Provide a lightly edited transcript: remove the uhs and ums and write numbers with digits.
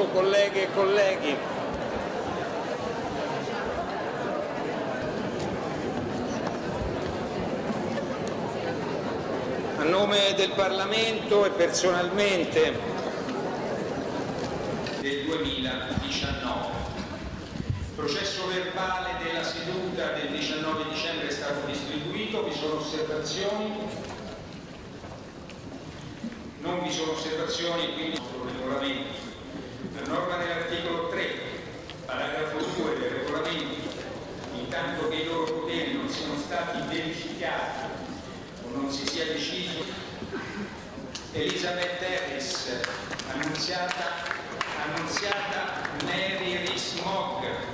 Presidente, colleghe e colleghi. A nome del Parlamento e personalmente del 2019. Il processo verbale della seduta del 19 dicembre è stato distribuito. Vi sono osservazioni? Non vi sono osservazioni, quindi il regolamento. La norma dell'articolo 3, paragrafo 2 del regolamento, intanto che i loro poteri non siano stati verificati o non si sia deciso, Elizabeth Harris, annunziata Mary Rees-Mogg,